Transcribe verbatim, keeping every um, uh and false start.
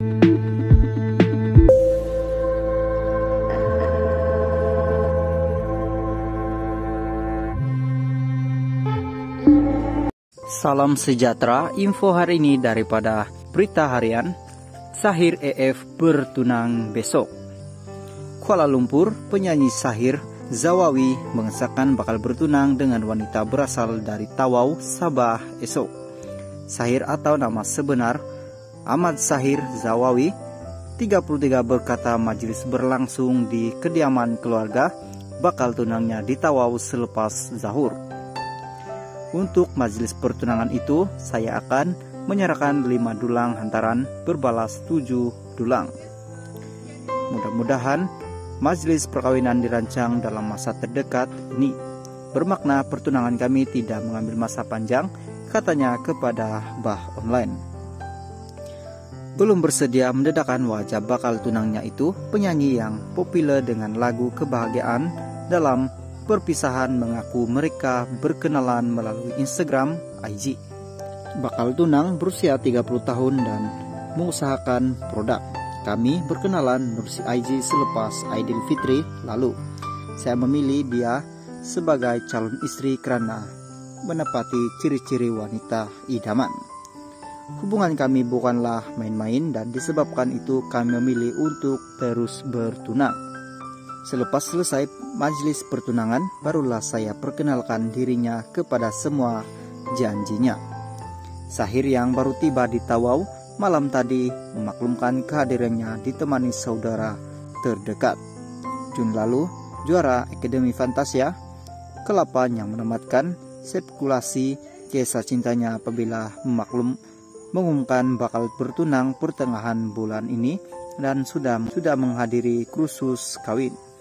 Salam sejahtera, info hari ini daripada Berita Harian. Sahir E F bertunang besok. Kuala Lumpur, penyanyi Sahir Zawawi mengesahkan bakal bertunang dengan wanita berasal dari Tawau, Sabah esok. Sahir atau nama sebenar Ahmad Sahir Zawawi, tiga puluh tiga, berkata majelis berlangsung di kediaman keluarga bakal tunangnya di Tawau selepas Zahur. Untuk majelis pertunangan itu, saya akan menyerahkan lima dulang hantaran berbalas tujuh dulang. Mudah-mudahan majelis perkawinan dirancang dalam masa terdekat ini. Bermakna pertunangan kami tidak mengambil masa panjang, katanya kepada Bah Online. Belum bersedia mendedakan wajah bakal tunangnya itu, penyanyi yang populer dengan lagu Kebahagiaan dalam perpisahan mengaku mereka berkenalan melalui Instagram I G. Bakal tunang berusia tiga puluh tahun dan mengusahakan produk. Kami berkenalan melalui I G selepas Aidilfitri lalu. Saya memilih dia sebagai calon istri karena menepati ciri-ciri wanita idaman. Hubungan kami bukanlah main-main dan disebabkan itu kami memilih untuk terus bertunang. Selepas selesai majelis pertunangan, barulah saya perkenalkan dirinya kepada semua janjinya. Sahir yang baru tiba di Tawau malam tadi memaklumkan kehadirannya ditemani saudara terdekat. Jun lalu, juara Akademi Fantasia Kelapa yang menematkan spekulasi kisah cintanya apabila memaklum mengumumkan bakal bertunang pertengahan bulan ini dan sudah sudah menghadiri kursus kawin.